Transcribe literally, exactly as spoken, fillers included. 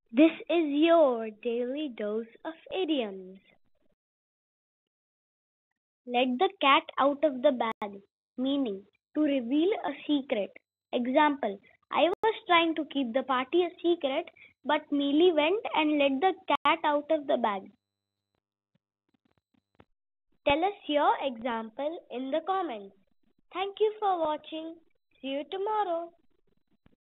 This is your daily dose of idioms. Let the cat out of the bag, meaning to reveal a secret. Example: I was trying to keep the party a secret, but Mili went and let the cat out of the bag. Tell us your example in the comments. Thank you for watching. See you tomorrow.